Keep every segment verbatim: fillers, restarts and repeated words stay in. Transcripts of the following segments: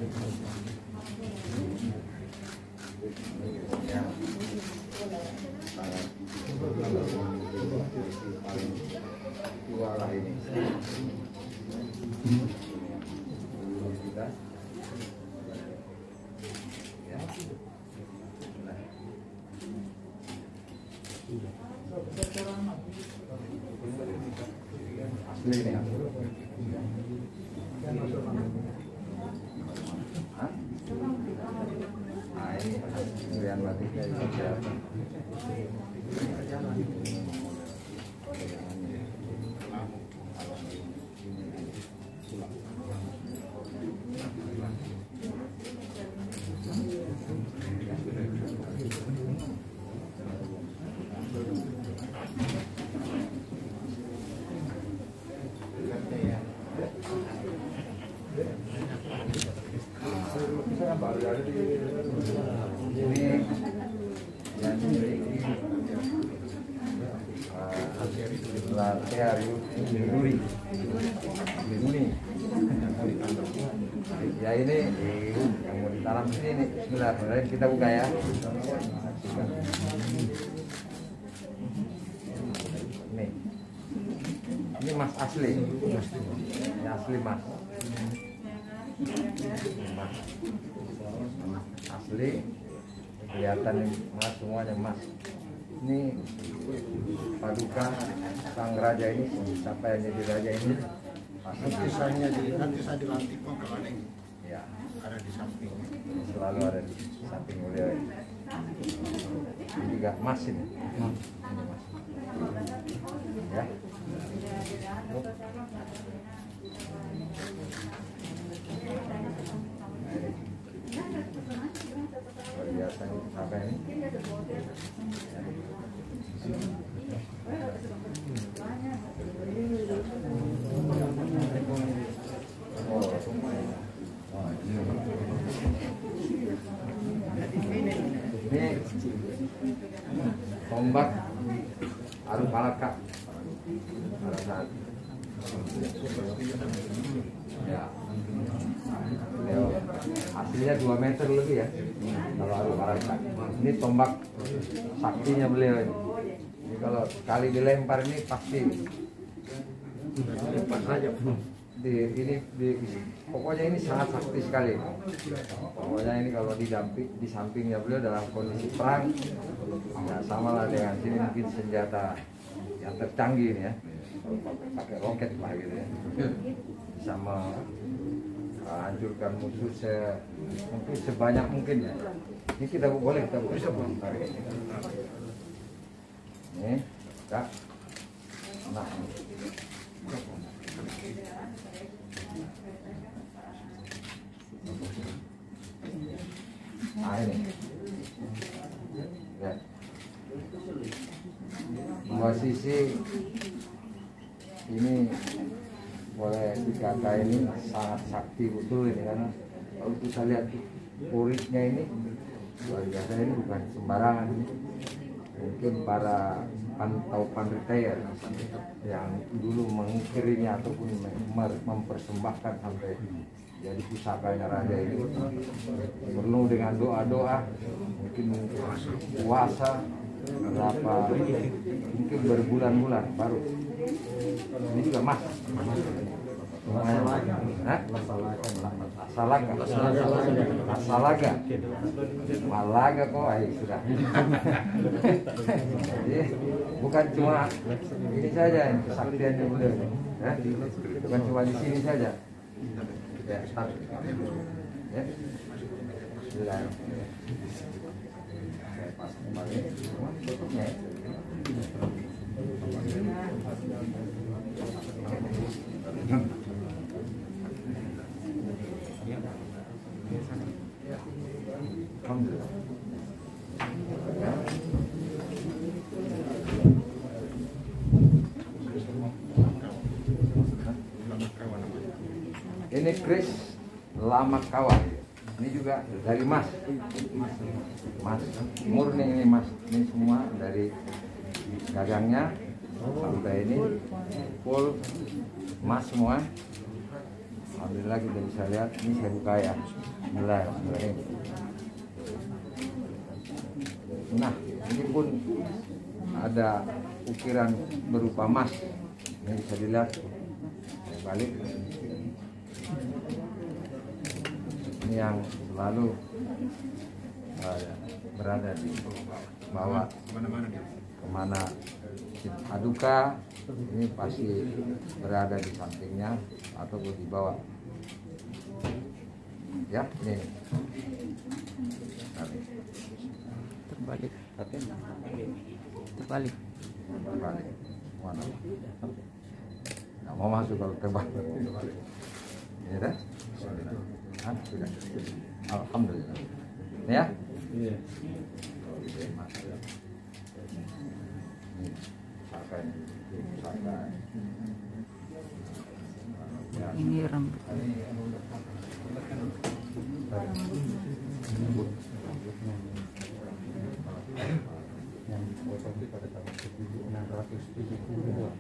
Ya. Sangat paling tua lah ini. Kita. Ya. Asli ini. Hah? Nah ini pemberian batik dari kesehatan. Ini yang memiliki Latearius Linduri Linduri ya ini yang mau ditanam sini ini. Bismillah, kita buka ya. Ini ini mas asli, ini asli mas. Mas asli, kelihatan mas semuanya mas. Ini paduka sang raja ini, siapa yang jadi raja ini? Nanti saya jadi nanti saya dilantik kok kalau ini Ya, ada di samping. selalu ada di samping beliau. Ini juga mas ini. Ini mas. Ya. Luar biasa ini apa ini? Oh, ini tombak Arupalaka pada saat ya beliau aslinya dua meter lebih ya kalau Arupalaka. Ini tombak saktinya beliau ini. Ini kalau sekali dilempar ini pasti Lepas saja. di ini di, pokoknya ini sangat sakti sekali. Pokoknya ini kalau didamping di sampingnya beliau dalam kondisi perang ya sama lah dengan sini mungkin senjata yang tercanggih ini ya, kalau pakai roket lah gitu ya, bisa menghancurkan musuh se mungkin sebanyak mungkin ya. Ini kita boleh kita boleh bisa ini kak nah nah ini ya, dua sisi ini boleh dikata ini sangat sakti betul ini, karena kalau kita lihat puritnya ini luar biasa, ini bukan sembarangan. Mungkin para pantau pandita yang dulu mengukir ini ataupun mempersembahkan sampai jadi pusakanya raja ini perlu dengan doa-doa, mungkin puasa berapa mungkin berbulan-bulan baru. Ini juga mas Masalaga, Masalaga, Masalaga, Malaga kok, ay sudah. Jadi bukan cuma ini saja yang kesaktiannya beliau, ya? Bukan cuma di sini saja. Ya, start. Ya, sudah. Saya pas kembali, tutupnya. Alhamdulillah. Ini kris lama kawan. Ini juga dari mas, mas murni ini mas. Ini semua dari dagangnya sampai ini full mas semua. Alhamdulillah kita bisa lihat, ini saya buka ya. Bismillahirrahmanirrahim. Nah, ini pun ada ukiran berupa emas. Ini bisa dilihat. Saya balik. Ini yang selalu uh, berada di bawah kemana aduka, ini pasti berada di sampingnya ataupun di bawah. Ya, ini terbalik, terbalik, terbalik. Mana? Nggak mau masuk kalau terbalik. Ini dah. Ah, sudah. Alhamdulillah. Ini ya? Iya. Ini rambut. Yang dipotong pada tahun seribu enam ratus tujuh puluh dua.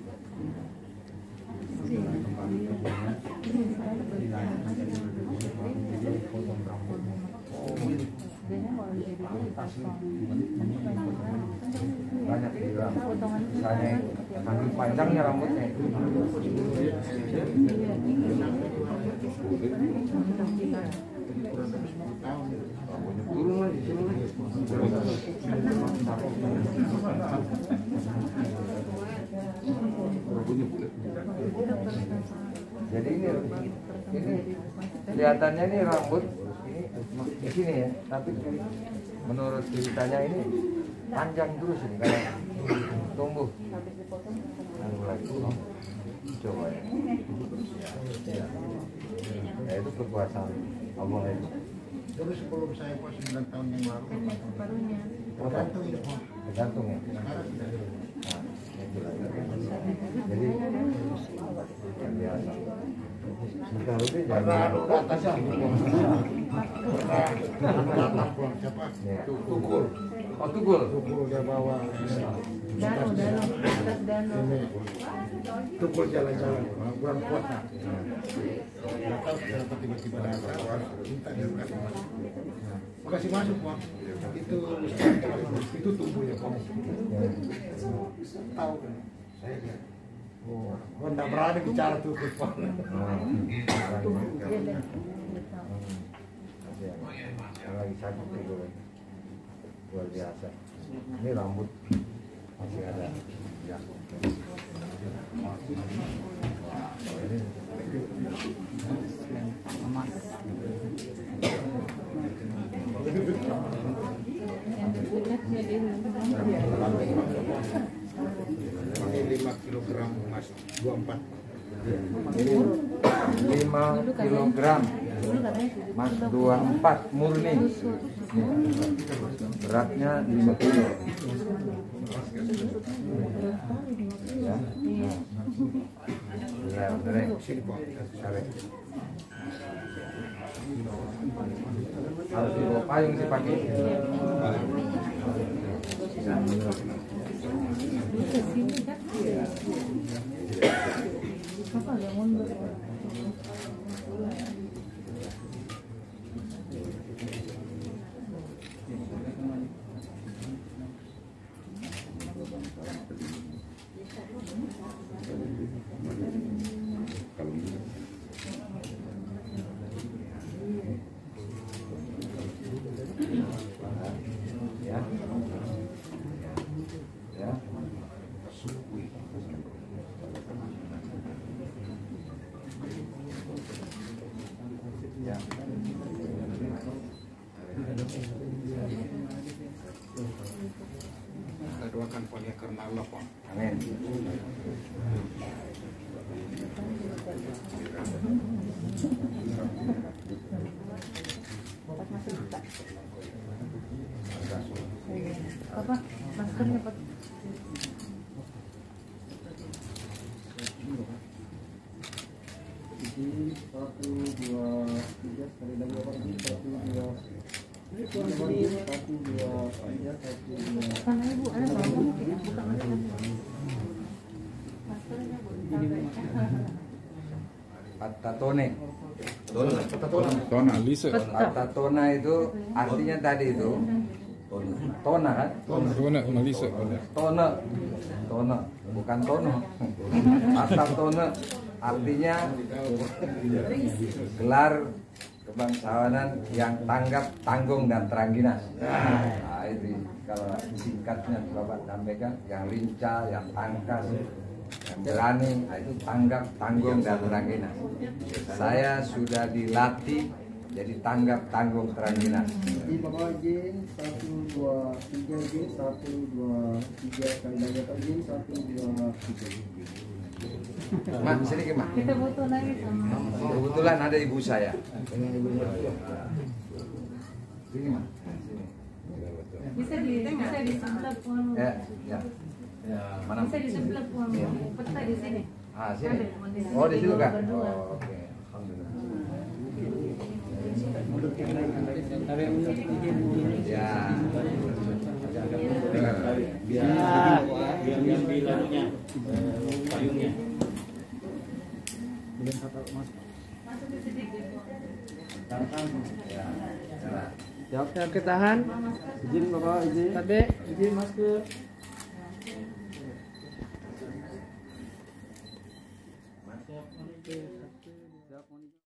Kembali ke dunia, potong rambutnya. Banyak dibilang, misalnya saking panjangnya rambutnya itu. Turun lagi, turun lagi. Jadi ini, ini kelihatannya ini rambut ini di sini ya, tapi menurut ceritanya ini panjang terus ini kayak tumbuh. Lalu lagi, coba ya. Ya, ya itu kekuasaan Allah itu. Dulu sebelum saya pas sembilan tahun yang lalu, tergantung ya, Pak. Tergantung ya. Sekarang tidak ada. Nah, itulah. Jadi yang biasa. Jika lebih Pernah jangan ke atas ya? Pernah ke atas pulang siapa? Tukul. Oh, tukul. Tukul dia bawa Dano, dano, atas dano. ini. Tukul jalan-jalan, kurang kuat nak. Nggak tahu kenapa tiba-tiba datang, minta dia kasih masuk. Kasih masuk, Pak. Itu itu tumbuh ya, Pak. Tahu kan? Saya lihat. Oh, gua nggak berani bicara tuh, Pak. Lagi sakit itu luar biasa. Ini rambut masih ada. Ya. Ini emas. Ini lima kilogram emas dua puluh empat. ini lima kilogram emas dua puluh empat murni. Beratnya lima kilo. Ya. Ya, bener. Sini, Pak. Tarik. Harus dibawa payung sih pakai. Apa yang mundur? Ya. Ya. Ya. Kita doakan Pak karena Allah, Pak. Amin. Apa? Maskernya Pak. Satu, dua, tiga, sekali lagi apa? Satu, dua, satu, dua, tiga, satu, dua. Sana Ibu, ada kamu buka masker. Maskernya Bu. Atatone. Tona Lisa. Atatona itu artinya tadi itu tona kan? Tona Malisa. Tona, tona, bukan tono. Atatone artinya gelar kebangsawanan yang tanggap, tanggung dan terangginas. Nah, itu kalau singkatnya Bapak sampaikan, yang lincah, yang tangkas, yang berani, nah, itu tanggap, tanggung dan terangginas. Saya sudah dilatih jadi tanggap, tanggung, terangginas. Di bawah izin satu dua tiga izin satu dua tiga kali lagi Pak izin satu dua tiga. Mak, sedikit mak. Kita butuh lagi sama. Kebetulan ada ibu saya. Sini mak. Sini. Bisa di bisa di sebelah pun. Ya, ya. Mana? Bisa di sebelah pun. Peta di sini. Ah, sini. Oh, di situ kan? Oh, oke. Alhamdulillah. Ya. Biar biar bilangnya payungnya. Ya, oke, oke tahan. Izin Bapak izin. Tade, izin masker. Siap,